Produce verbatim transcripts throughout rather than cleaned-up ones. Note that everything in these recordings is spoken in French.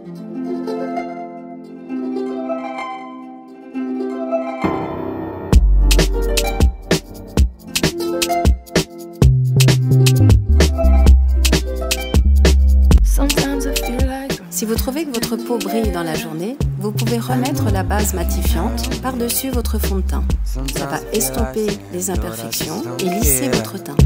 Si vous trouvez que votre peau brille dans la journée, vous pouvez remettre la base matifiante par-dessus votre fond de teint. Ça va estomper les imperfections et lisser votre teint.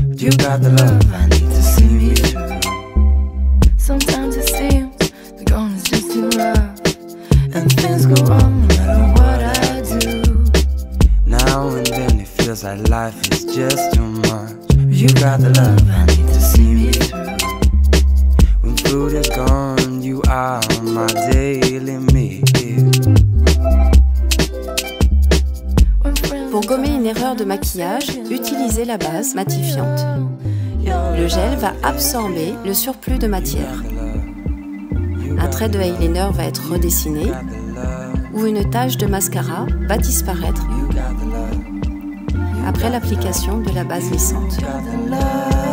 Food is gone, you are my daily meal. Pour gommer une erreur de maquillage, utilisez la base matifiante. Le gel va absorber le surplus de matière. Un trait de eyeliner va être redessiné ou une tache de mascara va disparaître après l'application de la base lissante.